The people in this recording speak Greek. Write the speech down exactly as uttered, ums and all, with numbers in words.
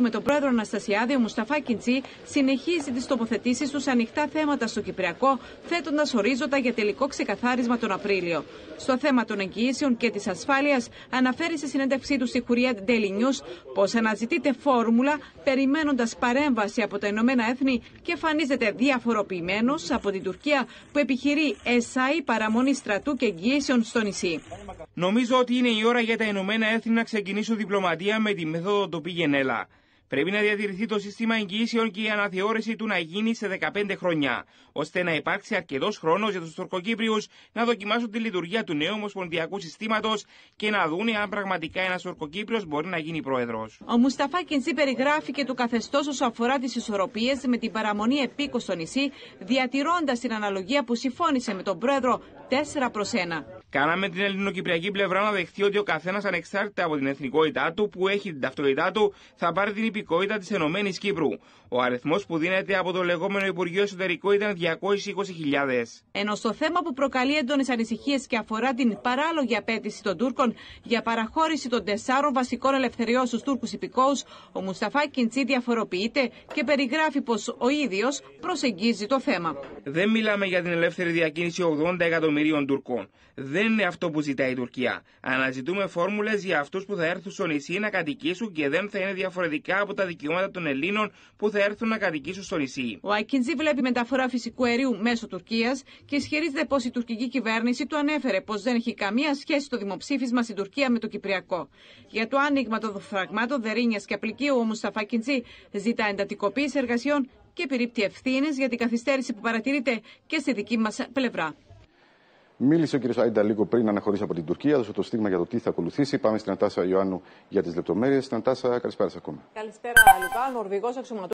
με τον πρόεδρο Αναστασιάδη, ο Μουσταφά Κιντσί συνεχίζει τις τοποθετήσεις του σε ανοιχτά θέματα στο Κυπριακό, θέτοντας ορίζοντα για τελικό ξεκαθάρισμα τον Απρίλιο. Στο θέμα των εγγυήσεων και της ασφάλειας, αναφέρει σε συνέντευξή του στη Hurriyet Daily News πως αναζητείται φόρμουλα περιμένοντας παρέμβαση από τα Ηνωμένα Έθνη και εμφανίζεται διαφοροποιημένος από την Τουρκία που επιχειρεί εσάι παραμονή στρατού και εγγυήσεων στο νησί. Νομίζω ότι είναι η ώρα για τα Ηνωμένα Έθνη να ξεκινήσουν διπλωματία με τη μέθοδο το πήγαινε έλα. Πρέπει να διατηρηθεί το σύστημα εγγυήσεων και η αναθεώρηση του να γίνει σε δεκαπέντε χρόνια, ώστε να υπάρξει αρκετός χρόνος για τους Τουρκοκύπριους να δοκιμάσουν τη λειτουργία του νέου ομοσπονδιακού συστήματος και να δουν αν πραγματικά ένας Τουρκοκύπριος μπορεί να γίνει πρόεδρος. Ο Μουσταφά Κιντσί περιγράφει και το καθεστώς όσο αφορά τις ισορροπίες με την παραμονή επίκου στο νησί, διατηρώντας την αναλογία που συμφώνησε με τον πρόεδρο τέσσερα προς ένα. Κάναμε την ελληνοκυπριακή πλευρά να δεχτεί ότι ο καθένας ανεξάρτητα από την εθνικότητά του που έχει την ταυτότητά του θα πάρει την υπηκότητα της Ενωμένης Κύπρου. Ο αριθμός που δίνεται από το λεγόμενο Υπουργείο Εσωτερικών ήταν διακόσιες είκοσι χιλιάδες. Ενώ στο θέμα που προκαλεί έντονες ανησυχίες και αφορά την παράλογη απέτηση των Τούρκων για παραχώρηση των τεσσάρων βασικών ελευθεριών στους Τούρκους υπηκόους, ο Μουσταφά Κιντσί διαφοροποιείται και περιγράφει πως ο ίδιος προσεγγίζει το θέμα. Δεν μιλάμε για την ελεύθερη διακίνηση ογδόντα εκατομμυρίων Τουρκών. Δεν είναι αυτό που ζητάει η Τουρκία. Αναζητούμε φόρμουλες για αυτούς που θα έρθουν στο νησί να κατοικήσουν και δεν θα είναι διαφορετικά από τα δικαιώματα των Ελλήνων που θα έρθουν να κατοικήσουν στο νησί. Ο Ακιντζή βλέπει μεταφορά φυσικού αερίου μέσω Τουρκίας και ισχυρίζεται πως η τουρκική κυβέρνηση του ανέφερε πως δεν έχει καμία σχέση το δημοψήφισμα στην Τουρκία με το Κυπριακό. Για το άνοιγμα των φραγμάτων Δερίνιας και Απλικίου, ο Μουσταφά Ακιντζή ζητά εντατικοποίηση εργασιών και επιρρύπτει ευθύνες για την καθυστέρηση που παρατηρείται και στη δική μας πλευρά. Μίλησε ο κ. Άιντα λίγο πριν αναχωρήσει από την Τουρκία, έδωσε το στίγμα για το τι θα ακολουθήσει. Πάμε στην Νατάσα Ιωάννου για τις λεπτομέρειες. Νατάσα, καλησπέρα σας ακόμα. Καλησπέρα, Λουκά. Νορβηγός αξιωματούχος